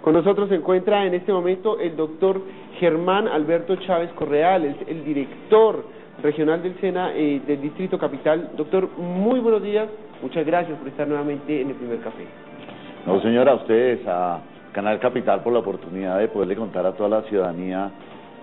Con nosotros se encuentra en este momento el doctor Germán Alberto Chávez Correal, el director regional del SENA del Distrito Capital. Doctor, muy buenos días, muchas gracias por estar nuevamente en el primer café. No, señora, a ustedes, a Canal Capital, por la oportunidad de poderle contar a toda la ciudadanía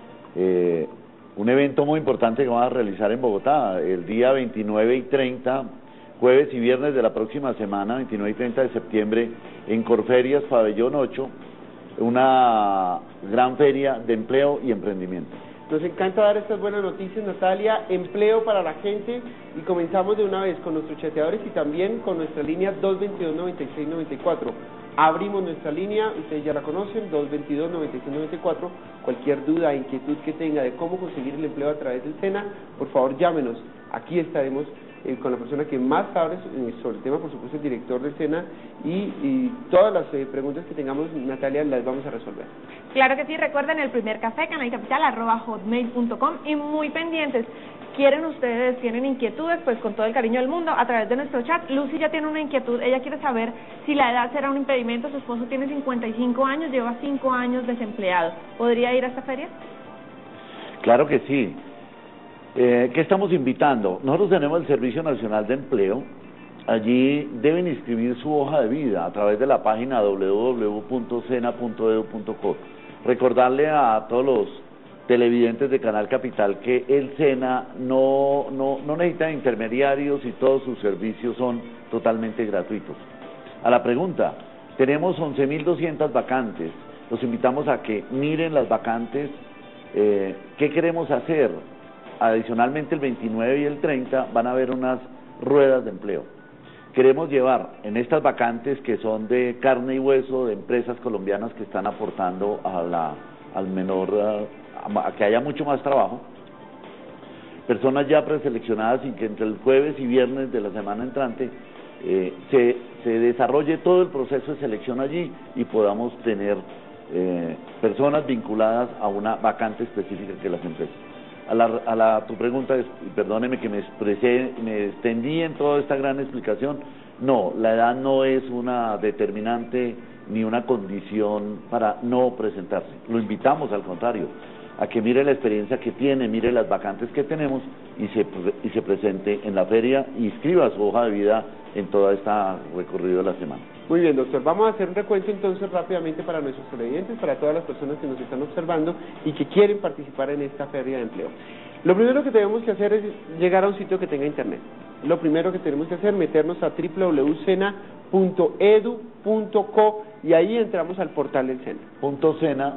un evento muy importante que vamos a realizar en Bogotá el día 29 y 30, jueves y viernes de la próxima semana, 29 y 30 de septiembre, en Corferias, Pabellón 8, una gran feria de empleo y emprendimiento. Nos encanta dar estas buenas noticias, Natalia, empleo para la gente, y comenzamos de una vez con nuestros chateadores y también con nuestra línea 222-9694. Abrimos nuestra línea, ustedes ya la conocen, 222-9694. Cualquier duda, inquietud que tenga de cómo conseguir el empleo a través del SENA, por favor llámenos. Aquí estaremos con la persona que más sabe sobre el tema, por supuesto el director del SENA, y todas las preguntas que tengamos, Natalia, las vamos a resolver. Claro que sí, recuerden el primer café, canalcapital@hotmail.com, y muy pendientes. Tienen inquietudes, pues con todo el cariño del mundo, a través de nuestro chat. Lucy ya tiene una inquietud, ella quiere saber si la edad será un impedimento. Su esposo tiene 55 años, lleva 5 años desempleado. ¿Podría ir a esta feria? Claro que sí. ¿Qué estamos invitando? Nosotros tenemos el Servicio Nacional de Empleo. Allí deben inscribir su hoja de vida a través de la página www.sena.edu.co. Recordarle a todos los televidentes de Canal Capital que el SENA no necesita intermediarios y todos sus servicios son totalmente gratuitos. A la pregunta, tenemos 11.200 vacantes. Los invitamos a que miren las vacantes. ¿Qué queremos hacer? Adicionalmente, el 29 y el 30 van a haber unas ruedas de empleo. Queremos llevar en estas vacantes, que son de carne y hueso, de empresas colombianas que están aportando a que haya mucho más trabajo, personas ya preseleccionadas, y que entre el jueves y viernes de la semana entrante se desarrolle todo el proceso de selección allí y podamos tener personas vinculadas a una vacante específica que las empresas. Tu pregunta, perdóneme que me extendí en toda esta gran explicación. No, la edad no es una determinante ni una condición para no presentarse. Lo invitamos, al contrario, a que mire la experiencia que tiene, mire las vacantes que tenemos y se presente en la feria y inscriba su hoja de vida en todo este recorrido de la semana. Muy bien, doctor. Vamos a hacer un recuento entonces rápidamente para nuestros televidentes, para todas las personas que nos están observando y que quieren participar en esta feria de empleo. Lo primero que tenemos que hacer es llegar a un sitio que tenga internet. Lo primero que tenemos que hacer es meternos a www.sena.edu.co y ahí entramos al portal del SENA. .sena,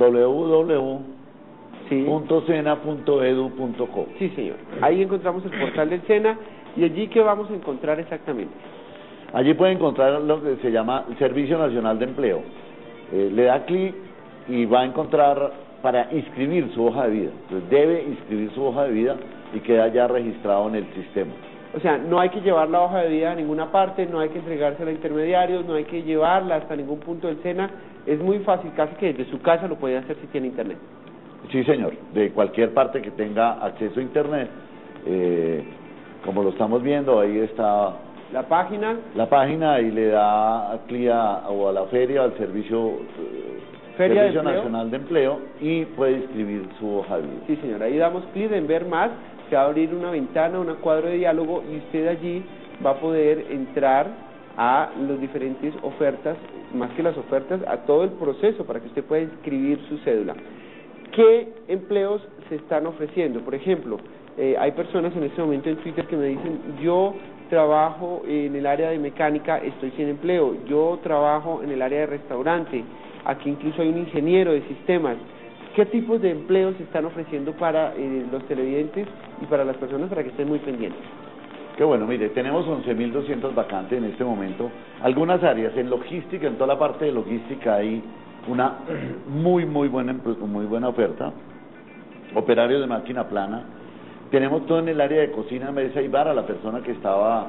www.sena.edu.co. Sí, señor. Ahí encontramos el portal del SENA. ¿Y allí qué vamos a encontrar exactamente? Allí puede encontrar lo que se llama el Servicio Nacional de Empleo. Le da clic y va a encontrar para inscribir su hoja de vida. Entonces debe inscribir su hoja de vida y queda ya registrado en el sistema. O sea, no hay que llevar la hoja de vida a ninguna parte, no hay que entregársela a intermediarios, no hay que llevarla hasta ningún punto del SENA. Es muy fácil, casi que desde su casa lo puede hacer si tiene internet. Sí, señor. De cualquier parte que tenga acceso a internet, como lo estamos viendo, ahí está la página, y le da clic a la feria, al Servicio Nacional de Empleo, y puede inscribir su hoja de vida. Sí, señor, ahí damos clic en ver más, se va a abrir una ventana, un cuadro de diálogo, y usted allí va a poder entrar a las diferentes ofertas, más que las ofertas, a todo el proceso para que usted pueda inscribir su cédula. ¿Qué empleos se están ofreciendo? Por ejemplo, hay personas en este momento en Twitter que me dicen: yo trabajo en el área de mecánica, estoy sin empleo. Yo trabajo en el área de restaurante, aquí incluso hay un ingeniero de sistemas. ¿Qué tipos de empleos se están ofreciendo para los televidentes y para las personas, para que estén muy pendientes? Qué bueno, mire, tenemos 11.200 vacantes en este momento. Algunas áreas, en logística, en toda la parte de logística hay una muy buena oferta. Operarios de máquina plana. Tenemos todo en el área de cocina, mesa y bar, a la persona que estaba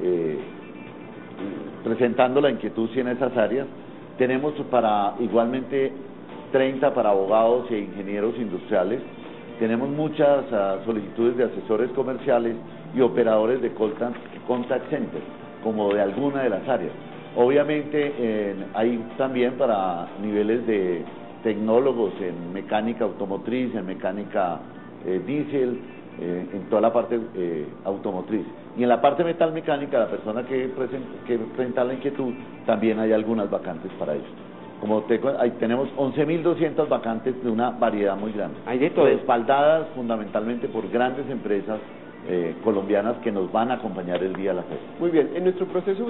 presentando la inquietud en esas áreas. Tenemos igualmente 30 para abogados e ingenieros industriales. Tenemos muchas solicitudes de asesores comerciales y operadores de contact center, como de alguna de las áreas. Obviamente hay también para niveles de tecnólogos en mecánica automotriz, en mecánica diésel, en toda la parte automotriz. Y en la parte metalmecánica, la persona que presenta la inquietud, también hay algunas vacantes para eso. Como ahí tenemos 11.200 vacantes de una variedad muy grande. Hay de todo. Respaldadas fundamentalmente por grandes empresas colombianas que nos van a acompañar el día de la feria. Muy bien, en nuestro proceso